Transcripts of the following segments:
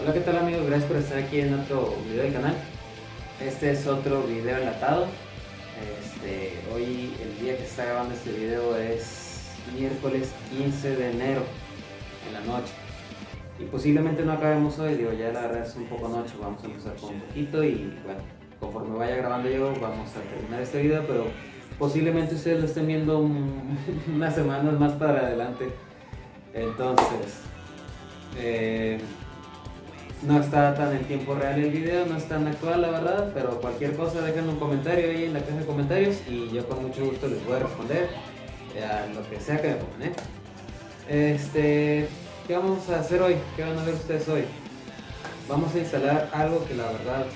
Hola, ¿qué tal amigos? Gracias por estar aquí en otro video del canal. Este es otro video enlatado. Hoy, el día que se está grabando este video es miércoles 15 de enero en la noche. Y posiblemente no acabemos hoy, digo, ya la verdad es un poco noche, vamos a empezar con un poquito y bueno, conforme vaya grabando yo vamos a terminar este video, pero posiblemente ustedes lo estén viendo unas semanas más para adelante. Entonces, no está tan en tiempo real el video, no es tan actual la verdad, pero cualquier cosa déjenme un comentario ahí en la caja de comentarios y yo con mucho gusto les voy a responder a lo que sea que me pongan, ¿Qué vamos a hacer hoy? ¿Qué van a ver ustedes hoy? Vamos a instalar algo que la verdad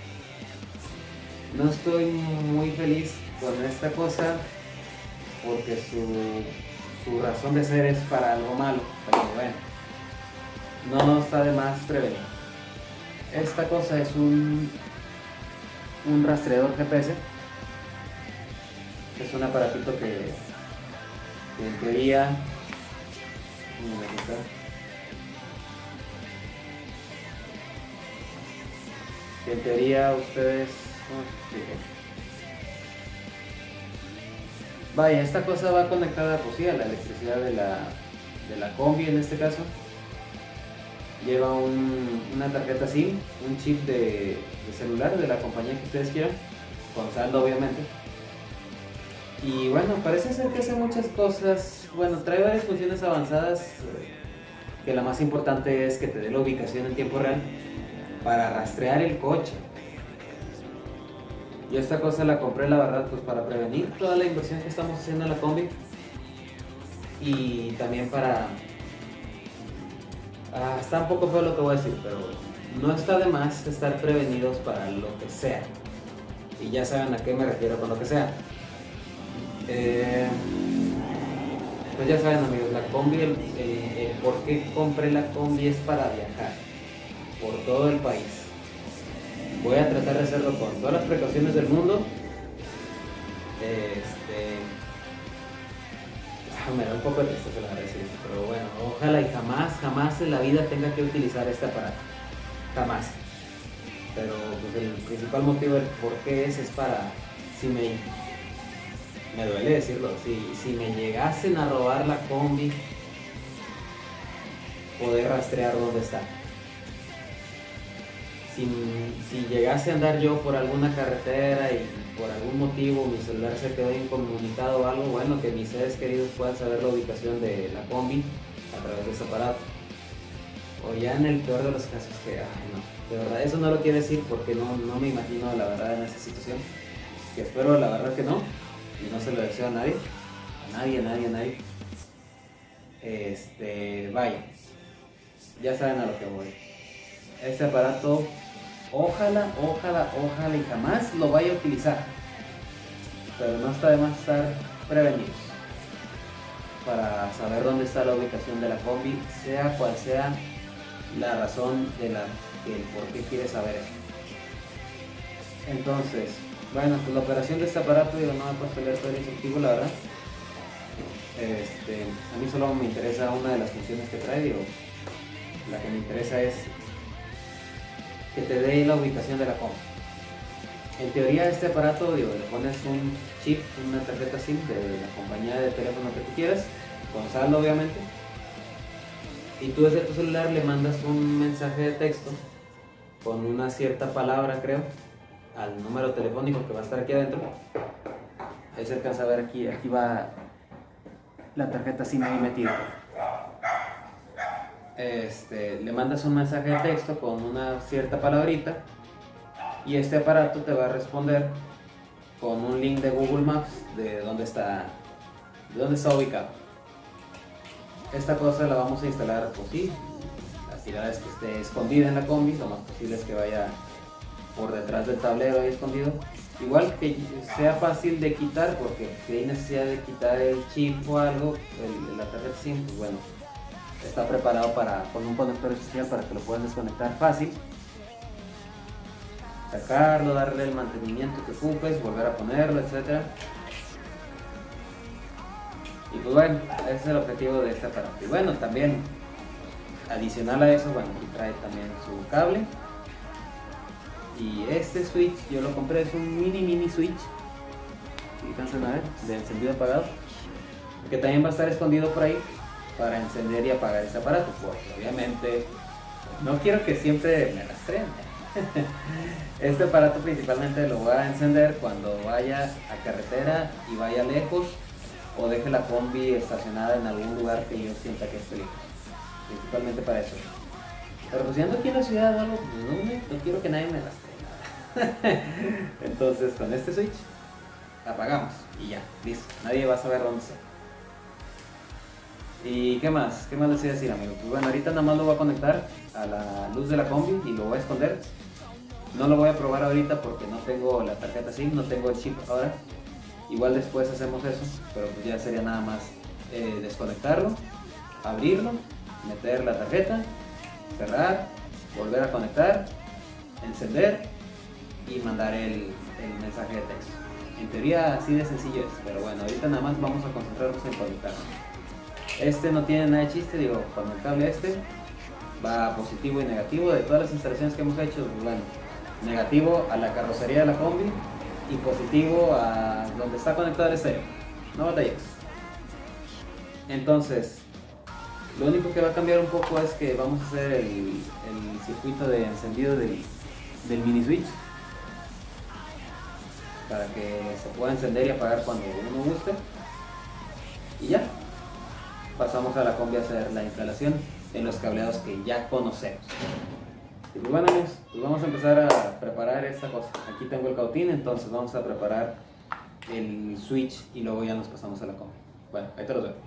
no estoy muy feliz con esta cosa porque su razón de ser es para algo malo, pero bueno, no está de más prevenir. Esta cosa es un rastreador GPS. Es un aparatito que en teoría ustedes, vaya, esta cosa va conectada pues sí a la electricidad de la combi en este caso. Lleva una tarjeta SIM, un chip de celular de la compañía que ustedes quieran, con saldo obviamente. Y bueno, parece ser que hace muchas cosas. Bueno, trae varias funciones avanzadas, que la más importante es que te dé la ubicación en tiempo real para rastrear el coche. Yo esta cosa la compré la verdad pues para prevenir toda la inversión que estamos haciendo en la combi y también para... está un poco feo lo que voy a decir, pero no está de más estar prevenidos para lo que sea. Y ya saben a qué me refiero con lo que sea. Pues ya saben amigos, la combi, por qué compré la combi es para viajar por todo el país. Voy a tratar de hacerlo con todas las precauciones del mundo. Me da un poco de tristeza la verdad, pero bueno, ojalá y jamás en la vida tenga que utilizar este aparato. Jamás. Pero pues el principal motivo del por qué es para, si me duele decirlo, si me llegasen a robar la combi, poder rastrear dónde está. Si llegase a andar yo por alguna carretera y por algún motivo mi celular se quedó incomunicado o algo, bueno, que mis seres queridos puedan saber la ubicación de la combi a través de ese aparato. O ya en el peor de los casos que, no, de verdad, eso no lo quiero decir porque no me imagino la verdad en esa situación, que espero la verdad que no, y no se lo deseo a nadie, a nadie. Vaya, ya saben a lo que voy. Este aparato, ojalá y jamás lo vaya a utilizar, pero no está de más estar prevenidos para saber dónde está la ubicación de la combi, sea cual sea la razón del por qué quieres saber eso. Entonces, bueno, pues la operación de este aparato, digo, no me he puesto a leer todo el instructivo, la verdad. A mí solo me interesa una de las funciones que trae, digo, la que me interesa es que te dé la ubicación de la combi. En teoría este aparato, digo, le pones un chip, una tarjeta SIM de la compañía de teléfono que tú quieras, con saldo obviamente, y tú desde tu celular le mandas un mensaje de texto con una cierta palabra, creo, al número telefónico que va a estar aquí adentro. Ahí se alcanza a ver, aquí va la tarjeta SIM ahí metida. Le mandas un mensaje de texto con una cierta palabrita y este aparato te va a responder con un link de Google Maps de dónde está ubicado. Esta cosa la vamos a instalar, pues sí, la tirada es que esté escondida en la combi, lo más posible es que vaya por detrás del tablero ahí escondido. Igual que sea fácil de quitar, porque si hay necesidad de quitar el chip o algo, la tarjeta SIM, pues bueno, está preparado con un conector especial para que lo puedas desconectar fácil, sacarlo, darle el mantenimiento que ocupes, volver a ponerlo, etc. Y pues bueno, ese es el objetivo de este aparato. Y bueno, también adicional a eso, bueno, trae también su cable. Y este switch yo lo compré, es un mini switch, si alcanzan a ver, de encendido apagado, que también va a estar escondido por ahí para encender y apagar este aparato, porque obviamente no quiero que siempre me rastreen. Este aparato principalmente lo voy a encender cuando vaya a carretera y vaya lejos, o deje la combi estacionada en algún lugar que yo sienta que es peligroso, principalmente para eso. Pero pues si ando aquí en la ciudad o algo, pues no quiero que nadie me rastree. Entonces con este switch apagamos y ya, listo, nadie va a saber dónde está. ¿Y qué más? ¿Qué más les iba a decir, amigos? Pues bueno, ahorita nada más lo voy a conectar a la luz de la combi y lo voy a esconder. No lo voy a probar ahorita porque no tengo la tarjeta SIM, no tengo el chip ahora. Igual después hacemos eso, pero pues ya sería nada más desconectarlo, abrirlo, meter la tarjeta, cerrar, volver a conectar, encender y mandar el mensaje de texto. En teoría así de sencillo es, pero bueno, ahorita nada más vamos a concentrarnos en conectarlo. Este no tiene nada de chiste, digo, cuando el cable va positivo y negativo de todas las instalaciones que hemos hecho, pues bueno, negativo a la carrocería de la combi y positivo a donde está conectado el estéreo, no batallas. Entonces, lo único que va a cambiar un poco es que vamos a hacer el circuito de encendido del mini switch para que se pueda encender y apagar cuando uno guste, y ya pasamos a la combi a hacer la instalación en los cableados que ya conocemos. Y pues bueno, amigos, pues vamos a empezar a preparar esta cosa. Aquí tengo el cautín, entonces vamos a preparar el switch y luego ya nos pasamos a la combi. Bueno, ahí te los veo.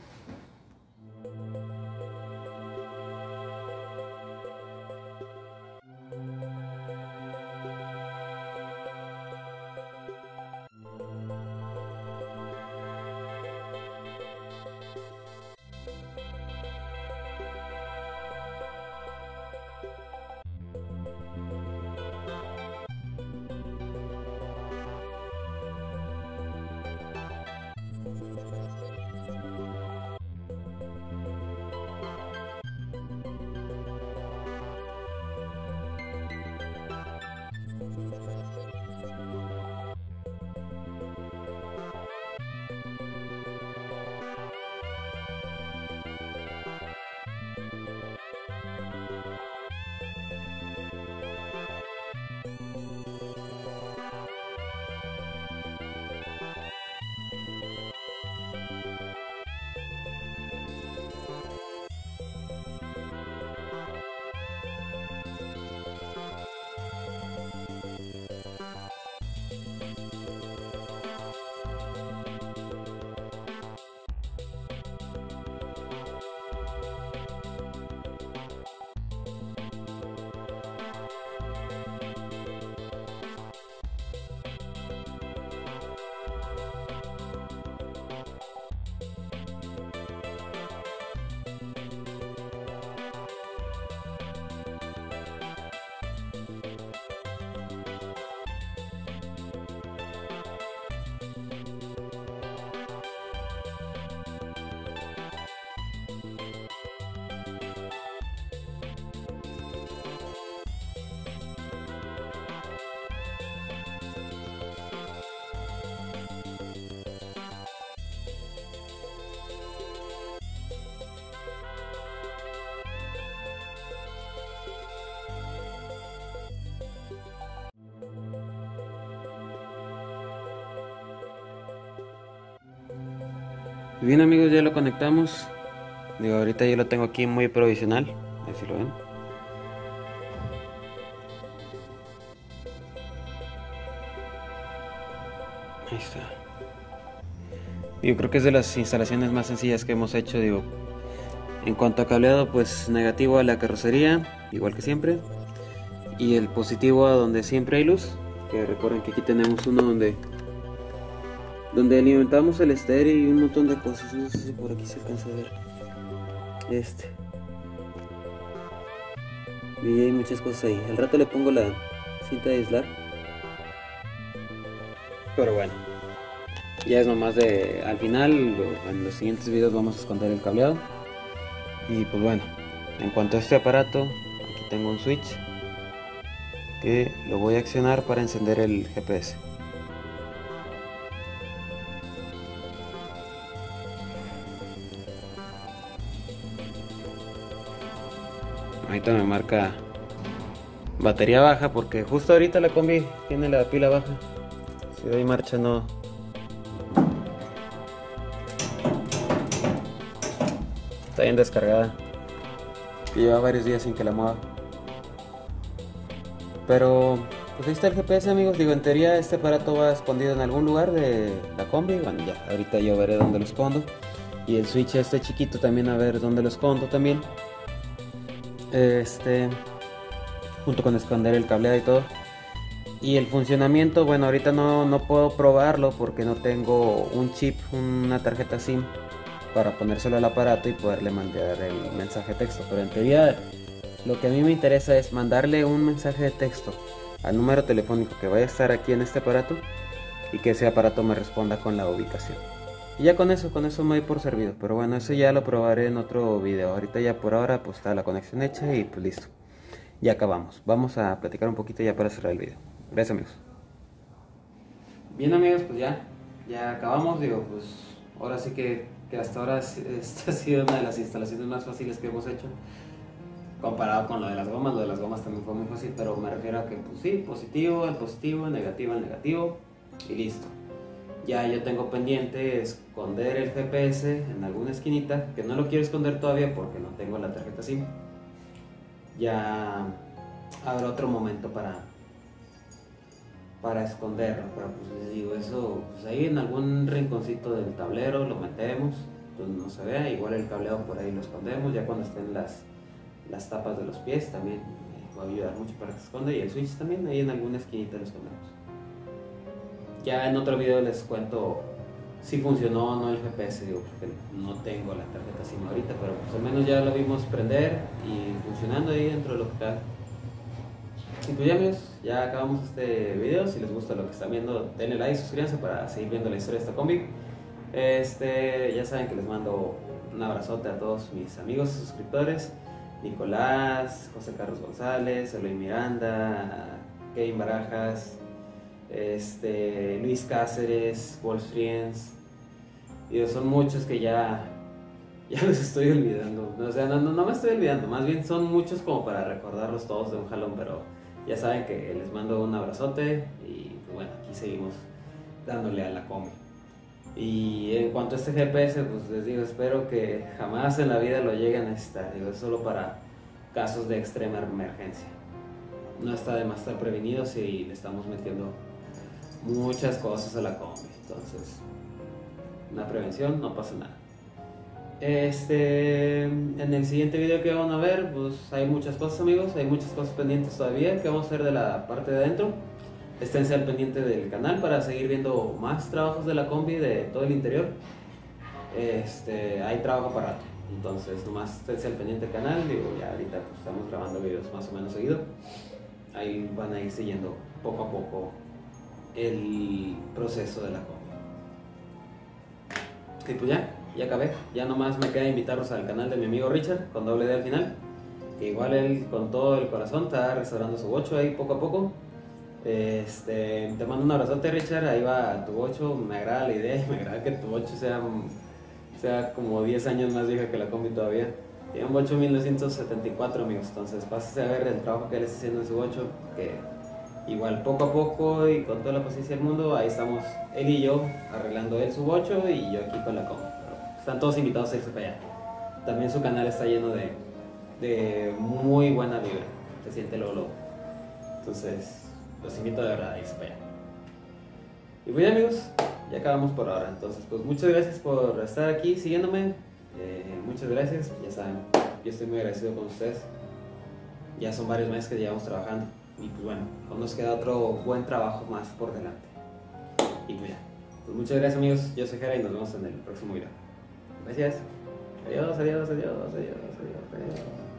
Bien, amigos, ya lo conectamos. Digo, ahorita yo lo tengo aquí muy provisional, a ver si lo ven. Ahí está. Yo creo que es de las instalaciones más sencillas que hemos hecho. Digo, en cuanto a cableado, pues negativo a la carrocería, igual que siempre, y el positivo a donde siempre hay luz, que recuerden que aquí tenemos uno donde alimentamos el estéreo y un montón de cosas. No sé si por aquí se alcanza a ver y hay muchas cosas ahí. Al rato le pongo la cinta de aislar, pero bueno, ya es nomás al final, en los siguientes videos vamos a esconder el cableado. Y pues bueno, En cuanto a este aparato, aquí tengo un switch que lo voy a accionar para encender el GPS. Ahorita me marca batería baja porque justo ahorita la combi tiene la pila baja. Si doy marcha no. Está bien descargada. Lleva varios días sin que la mueva. Pero pues ahí está el GPS, amigos. Digo, en teoría este aparato va escondido en algún lugar de la combi. Bueno, ya, ahorita yo veré dónde lo escondo. Y el switch este chiquito también, a ver dónde lo escondo también. Junto con esconder el cableado y todo. Y el funcionamiento, bueno, ahorita no puedo probarlo porque no tengo un chip, una tarjeta SIM para ponérselo al aparato y poderle mandar el mensaje de texto. Pero en teoría lo que a mí me interesa es mandarle un mensaje de texto al número telefónico que vaya a estar aquí en este aparato y que ese aparato me responda con la ubicación. Y ya con eso me doy por servido. Pero bueno, eso ya lo probaré en otro video. Ahorita ya por ahora pues está la conexión hecha y pues listo. Ya acabamos. Vamos a platicar un poquito ya para cerrar el video. Gracias, amigos. Bien, amigos, pues ya acabamos. Digo, pues ahora sí que hasta ahora esta ha sido una de las instalaciones más fáciles que hemos hecho comparado con lo de las gomas. Lo de las gomas también fue muy fácil, pero me refiero a que pues sí, positivo, el positivo, negativo, el negativo y listo. Ya yo tengo pendiente esconder el GPS en alguna esquinita, que no lo quiero esconder todavía porque no tengo la tarjeta SIM. Ya habrá otro momento para esconderlo, pero pues les digo, eso pues ahí en algún rinconcito del tablero lo metemos donde no se vea. Igual el cableado por ahí lo escondemos, ya cuando estén las tapas de los pies también va a ayudar mucho para que se esconda, y el switch también ahí en alguna esquinita lo escondemos. Ya en otro video les cuento si funcionó o no el GPS, digo, porque no tengo la tarjeta SIM ahorita, pero pues al menos ya lo vimos prender y funcionando ahí dentro de lo que cabe. Y pues ya, amigos, ya acabamos este video. Si les gusta lo que están viendo, denle like, suscríbanse para seguir viendo la historia de esta combi. Ya saben que les mando un abrazote a todos mis amigos y suscriptores: Nicolás, José Carlos González, Eloy Miranda, Kevin Barajas, Luis Cáceres, Wolf Friends. Y son muchos que ya los estoy olvidando. O sea, no me estoy olvidando, más bien son muchos como para recordarlos todos de un jalón, pero ya saben que les mando un abrazote y pues bueno, aquí seguimos dándole a la combi. Y en cuanto a este GPS, pues les digo, espero que jamás en la vida lo lleguen a necesitar. Digo, es solo para casos de extrema emergencia. No está de más estar prevenidos si le estamos metiendo muchas cosas a la combi. Entonces, una prevención, no pasa nada. En el siguiente video que van a ver, pues hay muchas cosas, amigos, hay muchas cosas pendientes todavía que vamos a hacer de la parte de adentro. Esténse al pendiente del canal para seguir viendo más trabajos de la combi, de todo el interior. Hay trabajo para rato, entonces nomás esténse al pendiente del canal. Digo, ya ahorita pues, estamos grabando videos más o menos seguido. Ahí van a ir siguiendo poco a poco el proceso de la combi. Y pues ya acabé. Ya nomás me queda invitarlos al canal de mi amigo Richard, con doble D al final, que igual él con todo el corazón está restaurando su bocho ahí poco a poco. Te mando un abrazote, Richard. Ahí va tu bocho. Me agrada la idea y me agrada que tu bocho sea como 10 años más vieja que la combi todavía. Tiene un bocho 1974, amigos. Entonces pásese a ver el trabajo que él está haciendo en su bocho, que igual poco a poco y con toda la paciencia del mundo, ahí estamos él y yo arreglando él su bocho y yo aquí con la combi. Están todos invitados a irse para allá. También su canal está lleno de muy buena vibra. Se siente luego. Entonces los invito de verdad a irse para allá. Y bueno, amigos, ya acabamos por ahora. Entonces pues muchas gracias por estar aquí siguiéndome. Muchas gracias. Ya saben, yo estoy muy agradecido con ustedes. Ya son varios meses que llevamos trabajando. Y pues bueno, aún nos queda otro buen trabajo más por delante. Y pues ya. Pues muchas gracias, amigos. Yo soy Jera y nos vemos en el próximo video. Gracias. Adiós, adiós, adiós, adiós, adiós, adiós.